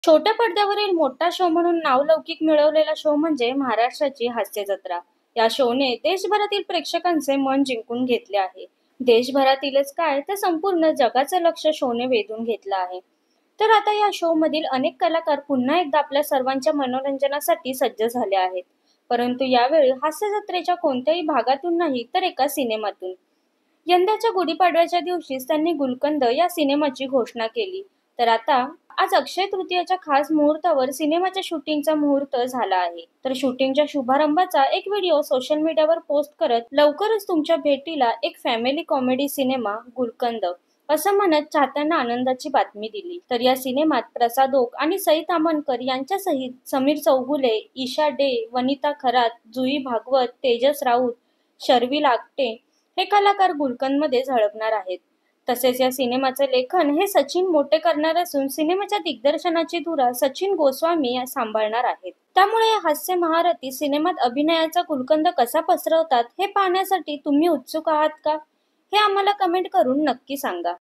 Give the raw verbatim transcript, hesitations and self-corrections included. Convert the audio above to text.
छोट्या पडद्यावरील मोठा शो म्हणून नावलौकिक मिळवलेला शो म्हणजे महाराष्ट्राची हास्य जत्रा. या शोने देशभरातील प्रेक्षकांचे मन जिंकून घेतले आहे. देशभरातीलच काय तर संपूर्ण जगाचं लक्ष शोने वेधून घेतलं आहे. तर आता या शो मधील अनेक कलाकार पुन्हा एकदा आपल्या सर्वांच्या मनोरंजनासाठी सज्ज झाले आहेत. परंतु यावेळी हास्य जत्रेच्या कोणत्याही भागातून नाही तर एका सिनेमातून. यंदाच्या गुढीपाडव्याच्या दिवशीच त्यांनी गुलकंद या सिनेमाची घोषणा केली. तर आता आज अक्षय तृतीयेच्या खास मुहूर्तावर सिनेमाच्या शूटिंगचा मुहूर्त झाला आहे. तर शूटिंगच्या शुभारंभाचा एक व्हिडिओ सोशल मीडियावर पोस्ट करत लवकरच तुमच्या भेटीला एक फॅमिली कॉमेडी सिनेमा गुलकंद असं म्हणत चाहत्यांना आनंदाची बातमी दिली. तर या सिनेमात प्रसाद ओक आणि सई ताम्हणकर यांच्यासहित समीर चौगुले, ईशा डे, वनिता खरात, जुई भागवत, तेजस राऊत, शर्विल आगटे हे कलाकार गुलकंदमध्ये झळकणार आहेत. तसेच या सिनेमाचे लेखन हे सचिन मोटे करणार असून सिनेमाच्या दिग्दर्शनाची धुरा सचिन गोस्वामी सांभाळणार आहेत. त्यामुळे या हास्य महारथी सिनेमात अभिनयाचा गुलकंद कसा पसरवतात हे पाहण्यासाठी तुम्ही उत्सुक आहात का? हे आम्हाला कमेंट करून नक्की सांगा.